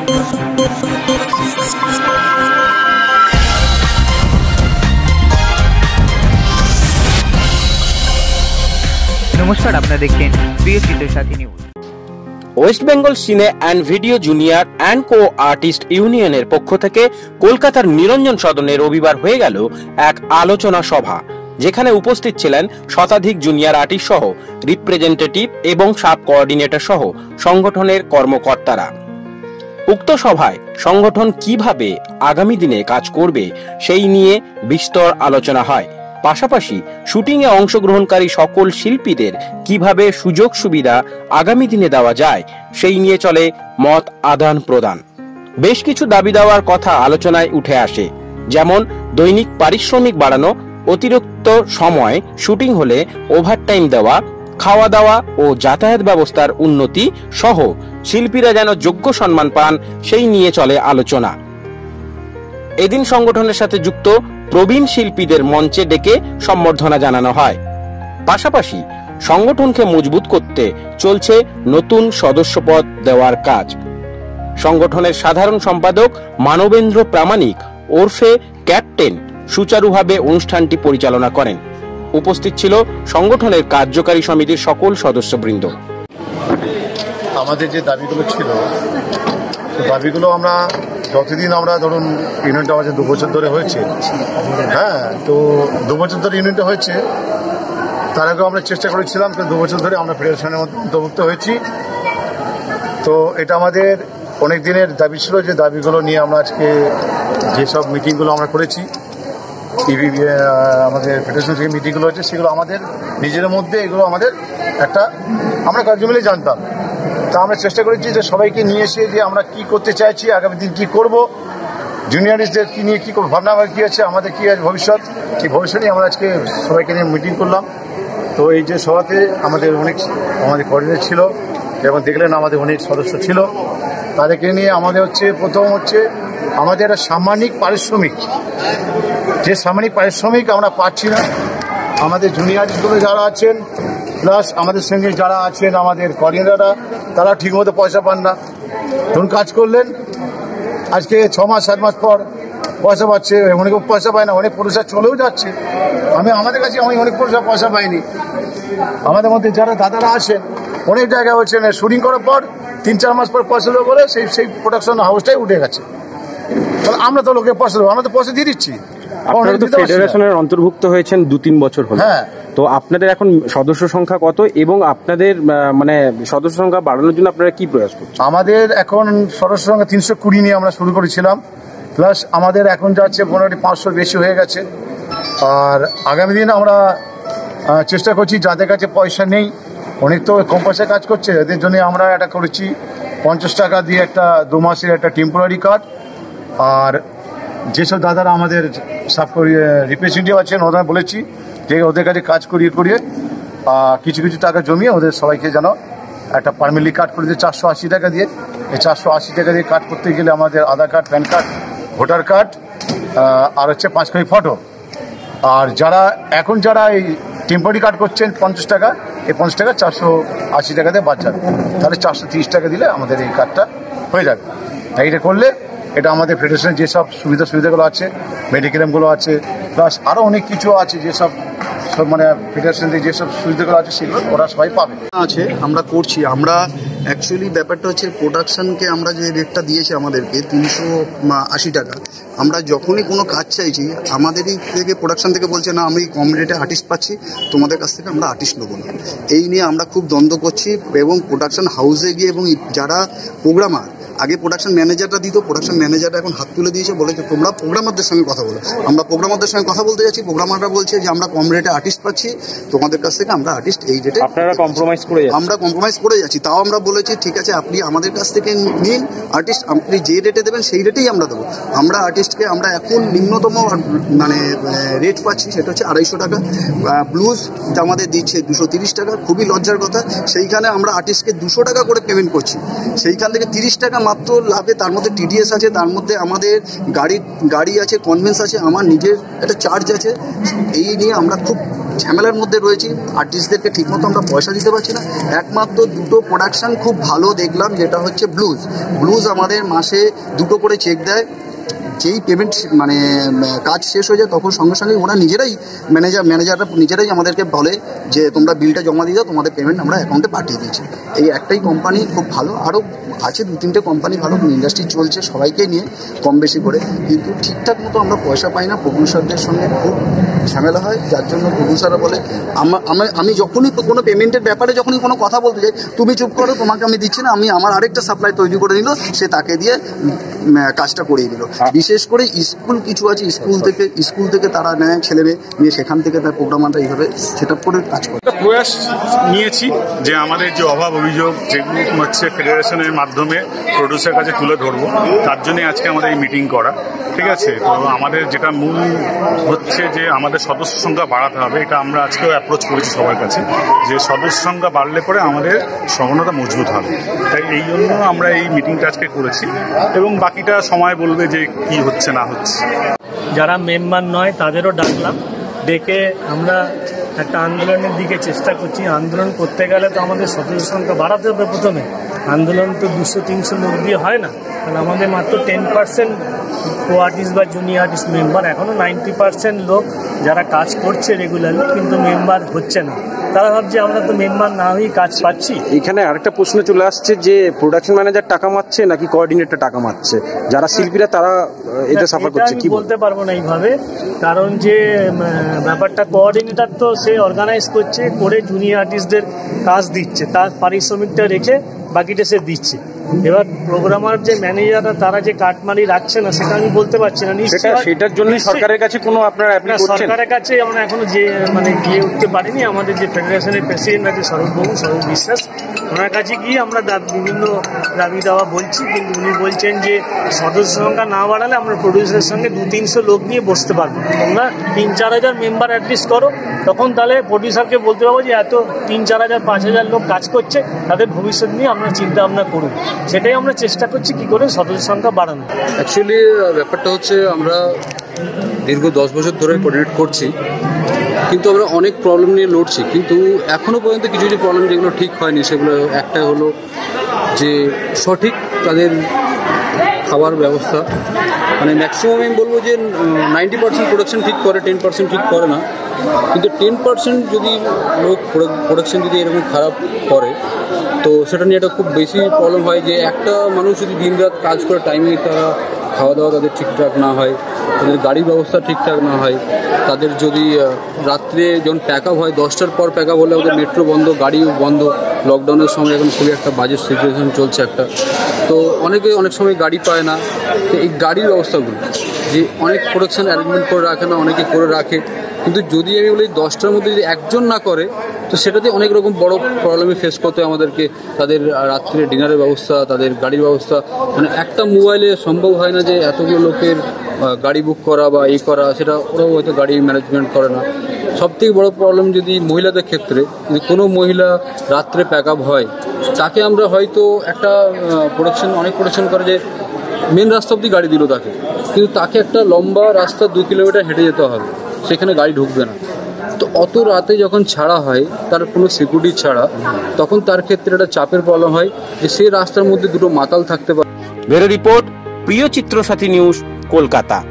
নমস্কার, আপনারা দেখছেন প্রিয় Chitrasathi news. West Bengal cine and video junior and co artist ইউনিয়নের পক্ষ থেকে কলকাতার নিরঞ্জন সদনে রবিবার হয়ে গেল এক আলোচনা সভা, যেখানে উপস্থিত ছিলেন শতাধিক জুনিয়র আর্টিস্ট সহ রিপ্রেজেন্টেটিভ এবং সাব কোঅর্ডিনেটর সহ সংগঠনের কর্মকর্তারা। উক্ত সভায় সংগঠন কিভাবে আগামী দিনে কাজ করবে সেই নিয়ে বিস্তর আলোচনা হয়। পাশাপাশি শুটিংয়ে অংশগ্রহণকারী সকল শিল্পীদের কিভাবে সুযোগ সুবিধা আগামী দিনে দেওয়া যায় সেই নিয়ে চলে মত আদান প্রদান। বেশ কিছু দাবি দেওয়ার কথা আলোচনায় উঠে আসে, যেমন দৈনিক পারিশ্রমিক বাড়ানো, অতিরিক্ত সময় শুটিং হলে ওভারটাইম দেওয়া, খাওয়া দাওয়া ও যাতায়াত ব্যবস্থার উন্নতি সহ শিল্পীরা যেন যোগ্য সম্মান পান সেই নিয়ে চলে আলোচনা। এদিন সংগঠনের সাথে যুক্ত প্রবীণ শিল্পীদের মঞ্চে ডেকে সম্বর্ধনা জানানো হয়। পাশাপাশি সংগঠনকে মজবুত করতে চলছে নতুন সদস্যপদ দেওয়ার কাজ। সংগঠনের সাধারণ সম্পাদক মানবেন্দ্র প্রামাণিক ওরফে ক্যাপ্টেন সুচারুভাবে অনুষ্ঠানটি পরিচালনা করেন। উপস্থিত ছিল সংগঠনের কার্যকারী সমিতির সকল সদস্যবৃন্দ। আমাদের যে দাবিগুলো ছিল, দাবিগুলো আমরা যতদিন আমরা ধরুন ইউনিটটা আমাদের 2 বছর ধরে হয়েছে, হ্যাঁ, তো 2 বছর ধরে ইউনিটটা হয়েছে, তার আগেও আমরা চেষ্টা করেছিলাম, কিন্তু 2 বছর ধরে আমরা ফেডারেশনের মধ্যে অন্তর্ভুক্ত হয়েছি। তো এটা আমাদের অনেক দিনের দাবি ছিল, যে দাবিগুলো নিয়ে আমরা আজকে যেসব মিটিংগুলো আমরা করেছি, আমাদের ফেডারেশন যে মিটিংগুলো হচ্ছে, সেগুলো আমাদের নিজের মধ্যে এগুলো আমাদের একটা আমরা কাজ মিলে জানতাম। তা আমরা চেষ্টা করেছি যে সবাইকে নিয়ে এসে যে আমরা কি করতে চাইছি, আগামী দিন কী করব, জুনিয়রিস্টদের কী নিয়ে কী করবো, ভাবনা কী আছে, আমাদের কী আছে ভবিষ্যৎ, এই ভবিষ্যৎ নিয়ে আমরা আজকে সবাইকে নিয়ে মিটিং করলাম। তো এই যে সভাতে আমাদের কোঅর্ডিনেটর ছিল এবং দেখলেন আমাদের অনেক সদস্য ছিল, তাদেরকে নিয়ে আমাদের প্রথম আমাদের একটা সাম্মানিক পারিশ্রমিক, যে সাম্মানিক পারিশ্রমিক আমরা পাচ্ছি না। আমাদের জুনিয়রগুলো যারা আছেন, প্লাস আমাদের সঙ্গে যারা আছেন আমাদের কোঅর্ডিনেটররা, তারা ঠিকমতো পয়সা পান না। ধরুন কাজ করলেন, আজকে 6 মাস 7 মাস পর পয়সা পাচ্ছে, অনেক পয়সা পায় না, অনেক পুরুষরা চলেও যাচ্ছে। আমাদের কাছে অনেক পুরুষরা পয়সা পায়নি। আমাদের মধ্যে যারা দাদারা আছেন, অনেক জায়গায় হচ্ছেন শুটিং করার পর 3-4 মাস পর পয়সা দেবো বলে সেই প্রোডাকশন হাউসটাই উঠে গেছে। তাহলে আমরা তো লোকে পয়সা দেবো, আমরা তো পয়সা দিয়ে দিচ্ছি। আপনারা তো ফেডারেশনের অন্তর্ভুক্ত হয়েছেন 2-3 বছর হলো, হ্যাঁ, তো আপনাদের এখন সদস্য সংখ্যা কত এবং আপনাদের সদস্য সংখ্যা বাড়ানোর জন্য আপনারা কি প্রয়াস করছেন? আমাদের এখন সদস্য সংখ্যা 320 নিয়ে আমরা শুরু করেছিলাম, প্লাস আমাদের এখন যাচ্ছে 500 বেশি হয়ে গেছে। আর আগামী দিন আমরা চেষ্টা করছি, যাদের কাছে পয়সা নেই, অনেক তো কম পয়সায় কাজ করছে, এদের জন্য আমরা একটা করেছি 50 টাকা দিয়ে একটা 2 মাসের একটা টেম্পোরারি কার্ড। আর যেসব দাদারা আমাদের সাব রিপ্রেজেন্টেটিভ আছেন, ওরা বলেছি যে ওদের কাছে কাজ করিয়ে কিছু টাকা জমিয়ে ওদের সবাইকে যেন একটা পারমানেন্টলি কার্ড করে দিয়ে 480 টাকা দিয়ে, এই 480 টাকা দিয়ে কার্ড করতে গেলে আমাদের Aadhaar card, PAN card, voter card আর 5 কপি ফটো। আর যারা এই টেম্পোরারি কার্ড করছেন 50 টাকা, এই 50 টাকা 480 টাকা দিয়ে বাদ যাবে, তাহলে 430 টাকা দিলে আমাদের এই কার্ডটা হয়ে যাবে। এইটা করলে এটা আমাদের ফেডারেশনের যেসব সুবিধাগুলো আছে, মেডিক্লেমগুলো আছে, প্লাস আরও অনেক কিছু আছে, যেসব ফেডারেশনের যেসব সুবিধাগুলো আছে সেগুলো ওরা সবাই পাবে আছে। আমরা করছি, আমরা অ্যাকচুয়ালি ব্যাপারটা হচ্ছে প্রোডাকশনকে আমরা যে রেটটা দিয়েছি আমাদেরকে 380 টাকা, আমরা যখনই কোনো কাজ চাইছি আমাদেরই থেকে প্রোডাকশন থেকে বলছে না, আমি কম রেটে আর্টিস্ট পাচ্ছি, তোমাদের কাছ থেকে আমরা আর্টিস্ট নেবো না। এই নিয়ে আমরা খুব দ্বন্দ্ব করছি এবং প্রোডাকশন হাউসে গিয়ে এবং যারা প্রোগ্রামার, আগে প্রোডাকশন ম্যানেজারটা দিত, প্রোডাকশন ম্যানেজারটা এখন হাত তুলে দিয়েছে, বলেছে তোমরা প্রোগ্রামারদের সঙ্গে কথা বলো। আমরা প্রোগ্রামারদের সঙ্গে কথা বলতে যাচ্ছি, প্রোগ্রামাররা বলছে যে আমরা কম রেটে আর্টিস্ট পাচ্ছি, তোমাদের কাছ থেকে আমরা আর্টিস্ট এই রেটে আমরা কম্প্রোমাইজ করে যাচ্ছি। তাও আমরা বলেছি ঠিক আছে, আপনি আমাদের কাছ থেকে নিন আর্টিস্ট, আপনি যে রেটে দেবেন সেই রেটেই আমরা দেবো। আমরা আর্টিস্টকে আমরা এখন নিম্নতম রেট পাচ্ছি, সেটা হচ্ছে 250 টাকা। ব্লুজ আমাদের দিচ্ছে 230 টাকা, খুবই লজ্জার কথা। সেইখানে আমরা আর্টিস্টকে 200 টাকা করে পেমেন্ট করছি, সেইখান থেকে 30 টাকা মাত্র লাভে, তার মধ্যে টিডিএস আছে, তার মধ্যে আমাদের গাড়ি আছে, কনভেন্স আছে, আমার নিজের একটা চার্জ আছে। এই নিয়ে আমরা খুব ঝামেলার মধ্যে রয়েছি, আর্টিস্টদেরকে ঠিকমতো আমরা পয়সা দিতে পারছি না। একমাত্র দুটো প্রোডাকশন খুব ভালো দেখলাম, যেটা হচ্ছে ব্লুজ আমাদের মাসে 2টো করে চেক দেয়। যেই পেমেন্ট মানে কাজ শেষ হয়ে যায় তখন সঙ্গে সঙ্গে ওরা নিজেরাই ম্যানেজাররা নিজেরাই আমাদেরকে বলে যে তোমরা বিলটা জমা দিয়ে দাও, তোমাদের পেমেন্ট আমরা অ্যাকাউন্টে পাঠিয়ে দিয়েছি। এই একটাই কোম্পানি খুব ভালো, আরও আছে 2-3টে কোম্পানি ভালো, ইন্ডাস্ট্রি চলছে সবাইকে নিয়ে কম বেশি করে, কিন্তু ঠিকঠাক মতো আমরা পয়সা পাই না। প্রডিউসারদের সঙ্গে খুব ঝামেলা হয়, যার জন্য প্রডিউসাররা বলে আমি যখনই কোনো পেমেন্টের ব্যাপারে যখনই কোনো কথা বলতে যাই, তুমি চুপ করো, তোমাকে আমি দিচ্ছি না, আমি আমার আরেকটা সাপ্লাই তৈরি করে দিল, সে তাকে দিয়ে কাজটা করিয়ে দিল। বিশেষ করে স্কুল কিছু আছে, স্কুল থেকে তারা নেয় ছেলে মেয়ে নিয়ে, সেখান থেকে তার প্রোগ্রামারটা এইভাবে সেট আপ করে কাজ করে। প্রয়াস নিয়েছি যে আমাদের যে অভাব অভিযোগ যেগুলো হচ্ছে ফেডারেশনের মাধ্যমে প্রডিউসার কাছে তুলে ধরবো, তার জন্যই আজকে আমাদের এই মিটিং করা। ঠিক আছে, তো আমাদের যেটা মূল হচ্ছে যে আমাদের সদস্য সংখ্যা বাড়াতে হবে, এটা আমরা আজকেও অ্যাপ্রোচ করেছি সবার কাছে, যে সদস্য সংখ্যা বাড়লে পরে আমাদের সংগঠনটা মজবুত হবে। তাই এই জন্য আমরা এই মিটিংটা আজকে করেছি, এবং বাকিটা সময় বলবে যে কি হচ্ছে না হচ্ছে। যারা মেম্বার নয় তাদেরও ডাকলাম, ডেকে আমরা একটা আন্দোলনের দিকে চেষ্টা করছি। আন্দোলন করতে গেলে তো আমাদের সদস্য সংখ্যা বাড়াতে হবে প্রথমে। আন্দোলন তো 200-300 লোক দিয়ে হয় না, কারণ আমাদের মাত্র 10% কো আর্টিস্ট বা জুনিয়র আর্টিস্ট মেম্বার। এখনও 90% লোক যারা কাজ করছে রেগুলারলি, কিন্তু মেম্বার হচ্ছে না। তারা ভাবছে আমরা তো মেম্বার না হয়েই কাজ পাচ্ছি। এখানে আরেকটা প্রশ্ন চলে আসছে যে প্রোডাকশন ম্যানেজার টাকা মারছে নাকি কোঅর্ডিনেটর টাকা মারছে, যারা শিল্পীরা তারা এটা সাফার করছে? কি বলতে পারবো না এইভাবে, কারণ যে ব্যাপারটা কোঅর্ডিনেটর তো সে অর্গানাইজ করছে, করে জুনিয়র আর্টিস্টদের কাজ দিচ্ছে, তার পারিশ্রমিকটা রেখে বাকিটা সে দিচ্ছে। এবার প্রোগ্রামার যে ম্যানেজাররা তারা যে কাটমারি রাখছে না, সেটা আমি বলতে পারছি না। সেটার জন্য সরকারের কাছে কোনো আপনারা অ্যাপ্লাই করছেন? সরকারের কাছে আমরা এখনো যে গিয়ে উঠতে পারিনি। আমাদের যে ফেডারেশনের প্রেসিডেন্ট আছে স্বরূপ বিশ্বাস, ওনার কাছে গিয়ে আমরা বিভিন্ন দাবি দাওয়া বলছি, কিন্তু উনি বলছেন যে সদস্য সংখ্যা না বাড়ালে আমরা প্রডিউসারের সঙ্গে 200-300 লোক নিয়ে বসতে পারবো। তোমরা 3-4 হাজার মেম্বার অ্যাটলিস্ট করো, তখন তাহলে প্রডিউসারকে বলতে পারবো যে এত 3-4 হাজার 5 হাজার লোক কাজ করছে, তাদের ভবিষ্যৎ নিয়ে আমরা চিন্তা ভাবনা করুন। সেটাই আমরা চেষ্টা করছি কি করে সদস্য সংখ্যা বাড়ানো। অ্যাকচুয়ালি ব্যাপারটা হচ্ছে আমরা দীর্ঘ 10 বছর ধরে কোঅর্ডিনেট করছি, কিন্তু আমরা অনেক প্রবলেম নিয়ে লড়ছি, কিন্তু এখনও পর্যন্ত কিছু কিছু প্রবলেম যেগুলো ঠিক হয়নি। সেগুলো একটা হলো যে সঠিক তাদের খাবার ব্যবস্থা, মানে ম্যাক্সিমাম আমি বলবো যে 90% প্রোডাকশন ঠিক করে, 10% ঠিক করে না। কিন্তু 10% যদি লোক প্রোডাকশন যদি এরকম খারাপ করে, তো সেটা নিয়ে একটা খুব বেশি প্রবলেম হয়। যে একটা মানুষ যদি দিনরাত কাজ করে টাইমে তারা খাওয়া দাওয়া তাদের ঠিকঠাক না হয়, তাদের গাড়ির ব্যবস্থা ঠিকঠাক না হয়, তাদের যদি রাত্রে যখন প্যাক আপ হয় 10টার পর প্যাক আপ হলে ওদের মেট্রো বন্ধ, গাড়িও বন্ধ। লকডাউনের সময় এখন খুবই একটা বাজে সিচুয়েশন চলছে একটা, তো অনেক সময় গাড়ি পায় না। তো এই গাড়ির ব্যবস্থাগুলো যে অনেক প্রোডাকশন অ্যারেঞ্জমেন্ট করে রাখে না, অনেকে করে রাখে, কিন্তু যদি আমি বলি 10টার মধ্যে যদি একজন না করে, তো সেটাতে অনেক রকম বড় প্রবলেমে ফেস করতে হয় আমাদেরকে। তাদের রাত্রে ডিনারের ব্যবস্থা, তাদের গাড়ির ব্যবস্থা, মানে একটা মোবাইলে সম্ভব হয় না যে এতগুলো লোকের গাড়ি বুক করা বা এই করা, সেটা ওরাও হয়তো গাড়ি ম্যানেজমেন্ট করে না। সবথেকে বড় প্রবলেম যদি মহিলাদের ক্ষেত্রে, যদি কোনো মহিলা রাত্রে প্যাক আপ হয়, তাকে আমরা হয়তো একটা অনেক প্রোডাকশন করে যে মেন রাস্তা অব্দি গাড়ি দিল তাকে, কিন্তু তাকে একটা লম্বা রাস্তা 2 কিলোমিটার হেঁটে যেতে হবে, সেখানে গাড়ি ঢুকবে না। তো অত রাতে যখন ছাড়া হয়, তার কোনো সিকিউরিটি ছাড়া, তখন তার ক্ষেত্রে একটা চাপের প্রবলেম হয় যে সে রাস্তার মধ্যে দুটো মাতাল থাকতে পারে। ব্যুরো রিপোর্ট, প্রিয় চিত্র সাথী নিউজ, কলকাতা।